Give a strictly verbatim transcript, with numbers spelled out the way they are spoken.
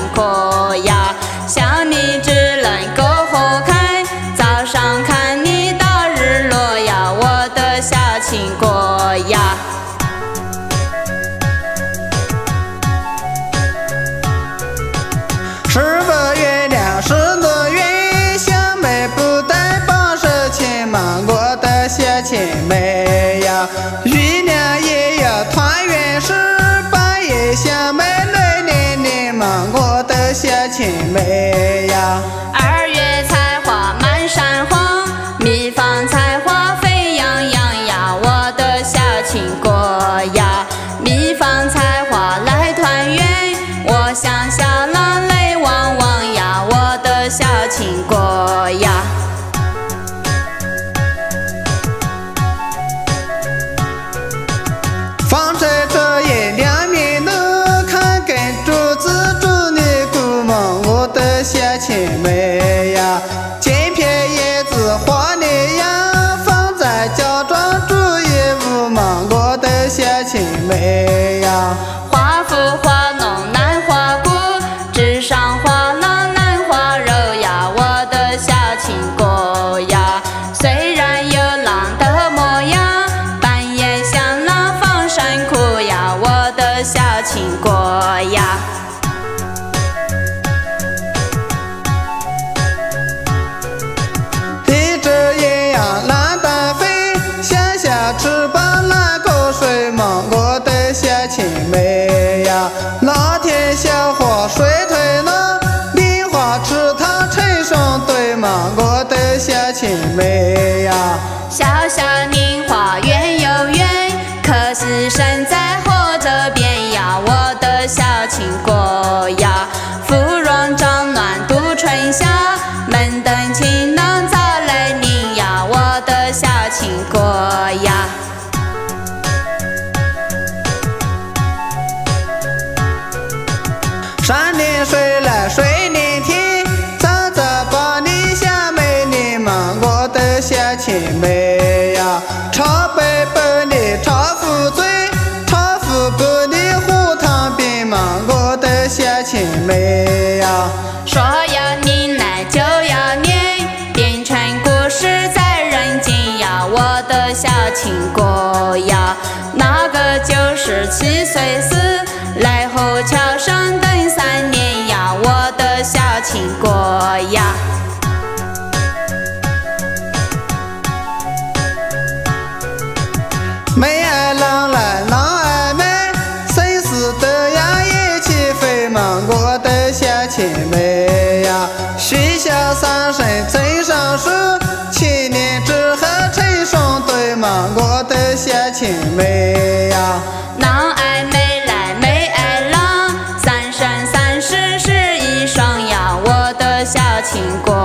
国呀，想你只能够活开，早上看你到日落呀，我的小情国呀。 十个月亮十个月，小妹不带八十钱嘛，我的小姐妹呀，月亮也要团圆时，半夜小妹泪涟涟嘛，我的小姐妹呀。 二月菜花满山黄，蜜放菜花沸扬扬呀，我的小情国呀，蜜放菜花来团圆，我想小郎泪汪汪呀，我的小情国呀。 放在这夜两面路，看根竹子竹你姑梦，我的小姐妹呀，剪片叶子花莲呀，放在家庄住一屋嘛，我的小姐妹呀。 花富花浓难花骨，枝上花囊难花肉呀，我的小情国呀。虽然有狼的模样，半夜像狼放山哭呀，我的小情国呀。 一只鸳鸯蓝单飞，想想翅膀难过水嘛，我的小姐妹呀。那天小花水退了，莲花池塘成双对嘛，我的小姐妹呀。 小小莲花圆又圆，可惜身在河这边呀，我的小情国呀。芙蓉帐暖度春夏，门灯晴朗早来临呀，我的小情国呀。 山连水来水连天，早早把你小妹你嘛，我的小姐妹呀。茶杯不离茶壶醉，茶壶不离壶汤边嘛，我的小姐妹呀。 说要你来就要念，变成故事在人间呀，我的小情国呀。那个九十七岁死，来后桥上等三年呀，我的小情国呀。 妹爱郎来郎爱妹，生死都要一起飞嘛，我的小姐妹呀。许下三生真上树，千年之后成双对嘛，我的小姐妹呀。 郎爱妹来妹爱郎，三生三世是一双呀，我的小情国